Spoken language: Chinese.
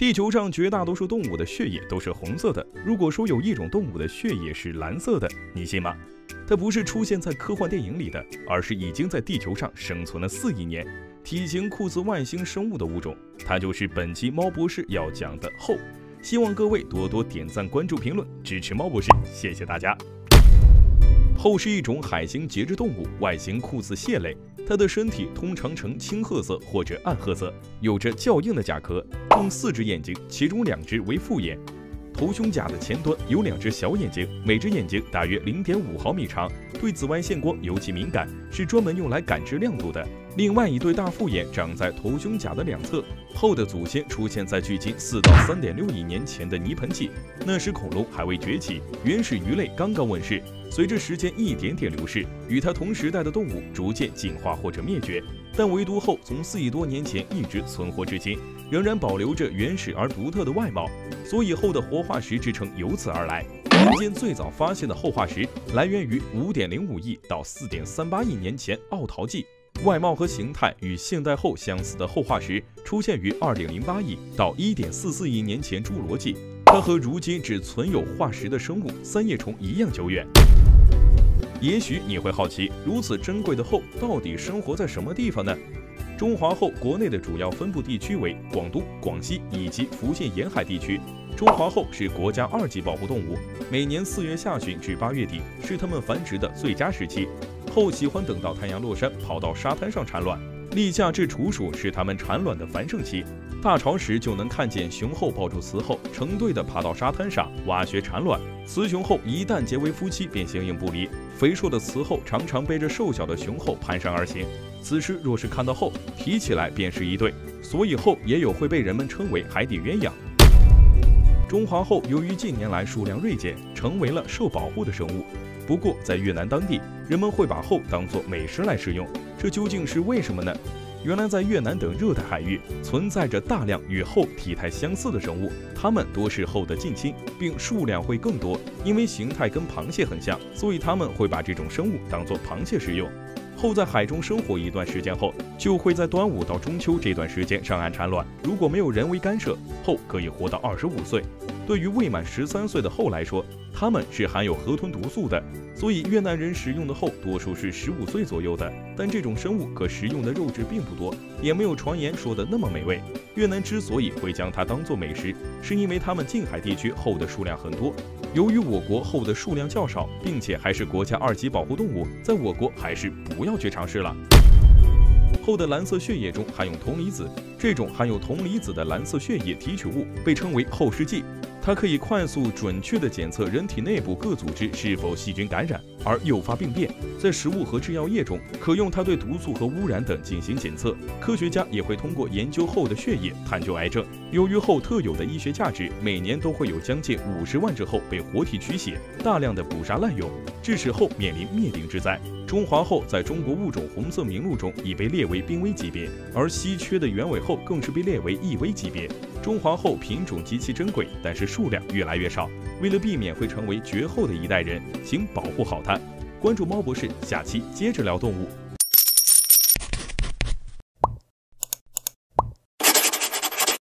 地球上绝大多数动物的血液都是红色的。如果说有一种动物的血液是蓝色的，你信吗？它不是出现在科幻电影里的，而是已经在地球上生存了4亿年，体型酷似外星生物的物种。它就是本期猫博士要讲的后。希望各位多多点赞、关注、评论，支持猫博士，谢谢大家。后是一种海星节肢动物，外形酷似蟹类。它的身体通常呈青褐色或者暗褐色，有着较硬的甲壳，共4只眼睛，其中2只为复眼。头胸甲的前端有2只小眼睛，每只眼睛大约0.5毫米长，对紫外线光尤其敏感，是专门用来感知亮度的。另外一对大复眼长在头胸甲的2侧。后的祖先出现在距今4到3.6亿年前的泥盆纪，那时恐龙还未崛起，原始鱼类刚刚问世。随着时间一点点流逝，与它同时代的动物逐渐进化或者灭绝，但唯独后从4亿多年前一直存活至今，仍然保留着原始而独特的外貌，所以后的活化石之称由此而来。民间最早发现的后化石来源于5.05亿到4.38亿年前奥陶纪。外貌和形态与现代后相似的后化石出现于2.08亿到1.44亿年前侏罗纪，它和如今只存有化石的生物三叶虫一样久远。也许你会好奇，如此珍贵的后到底生活在什么地方呢？中华后国内的主要分布地区为广东、广西以及福建沿海地区。中华后是国家2级保护动物，每年4月下旬至8月底是它们繁殖的最佳时期。后喜欢等到太阳落山，跑到沙滩上产卵。立夏至处暑是它们产卵的繁盛期。大潮时就能看见雄后抱住雌后，成对的爬到沙滩上挖穴产卵。雌雄后一旦结为夫妻，便形影不离。肥硕的雌后常常背着瘦小的雄后蹒跚而行，此时若是看到后，提起来便是一对，所以后也有会被人们称为海底鸳鸯。中华后由于近年来数量锐减，成为了受保护的生物。不过在越南当地，人们会把后当作美食来食用，这究竟是为什么呢？原来在越南等热带海域存在着大量与后体态相似的生物，它们多是后的近亲，并数量会更多。因为形态跟螃蟹很像，所以他们会把这种生物当作螃蟹食用。后在海中生活一段时间后，就会在端午到中秋这段时间上岸产卵。如果没有人为干涉，后可以活到25岁。对于未满13岁的后来说，它们是含有河豚毒素的，所以越南人食用的后多数是15岁左右的。但这种生物可食用的肉质并不多，也没有传言说的那么美味。越南之所以会将它当作美食，是因为他们近海地区后的数量很多。由于我国后的数量较少，并且还是国家2级保护动物，在我国还是不要去尝试了。后的蓝色血液中含有铜离子，这种含有铜离子的蓝色血液提取物被称为后试剂。它可以快速准确地检测人体内部各组织是否细菌感染，而诱发病变。在食物和制药业中，可用它对毒素和污染等进行检测。科学家也会通过研究后的血液探究癌症。由于后特有的医学价值，每年都会有将近50万只后被活体取血，大量的捕杀滥用，致使后面临灭顶之灾。中华后在中国物种红色名录中已被列为濒危级别，而稀缺的原尾后更是被列为易危级别。中华后品种极其珍贵，但是数量越来越少。为了避免会成为绝后的一代人，请保护好它。关注猫博士，下期接着聊动物。